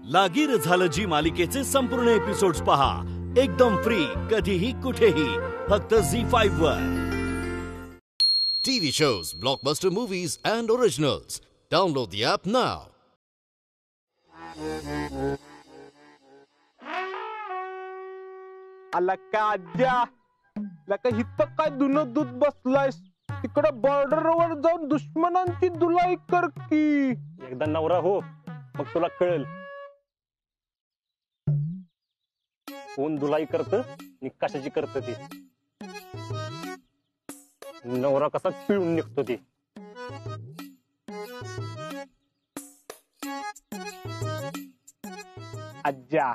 लागीर झालं जी मालिकेचे संपूर्ण एपिसोड्स पहा एकदम फ्री कधीही कुठेही फक्त ZEE5 वर. TV shows, blockbuster movies and originals. Download the app now. आला का आज्या लका हिथं काय दुन दूध बसलायस तिकडे बॉर्डरवर जाऊन दुश्मनांची दुलाई कर की. एकदा नवरा हो मग तुला कळेल कोण दुलाई करत आणि कशाची करत ती. नवरा कसा पिळून निघतो ती. आज्या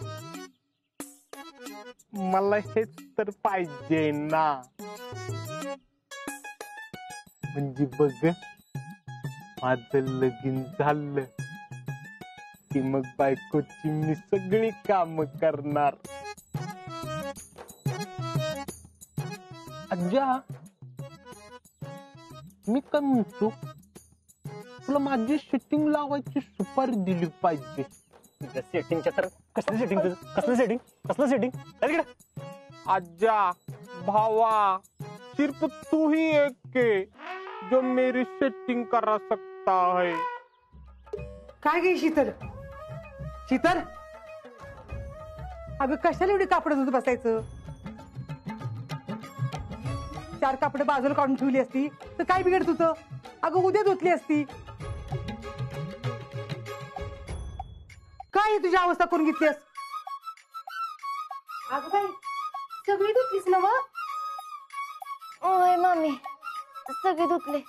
मला हेच तर पाहिजे ना. म्हणजे बघ माझं लगीन झालं की मग बायकोची मी सगळी काम करणार. आज्या मी काय म्हणतो तुला माझी सेटिंग लावायची सुपारी दिली पाहिजे. सेटिंगच्या तर कसलं सेटिंग कसलं सेटिंग कसलं सेटिंग. आज्या भावा सिर्फ तू ही एक है जो मेरी सेटिंग करा सकता है. काय गे शीतल शीतल अगं कशाला एवढी कापड धुत बसायचं. 4 कापड बाजूला काढून ठेवली असती तर काय बिघडत होतं. अगं उद्या धुतली असती. काय तुझी अवस्था करून घेतलीस. अगं बाई सगळी धुतलीस ना मग. ओय मम्मी सगळे धुतले.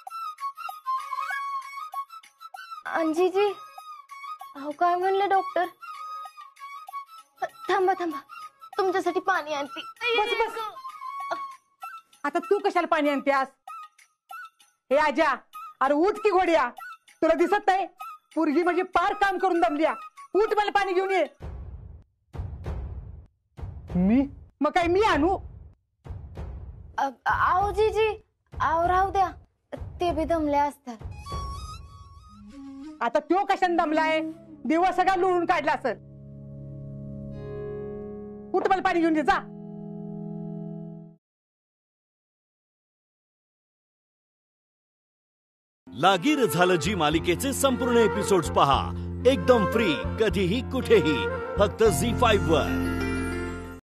अंजीजी अहो काय म्हणले डॉक्टर. थांबा थांबा तुमच्यासाठी पाणी आणते. बस बस आता तू कशाला पाणी आणतेस. हे आजा अरे उठ की घोड्या तुला दिसत नाही पोरगी म्हणजे पार काम करून दमल्या. उठ मला पाणी घेऊन ये. मी मग काय मी आणू. आहो जीजी आहो राहू द्या ते बी दमले असतात. आता तो कशाने दमलाय. दिवस सगळा लुळून काढला असेल. उठ मला पाणी घेऊन ये जा. लागीर झालं जी मालिकेचे संपूर्ण एपिसोड्स पहा एकदम फ्री कधीही कुठेही फक्त ZEE5 वर.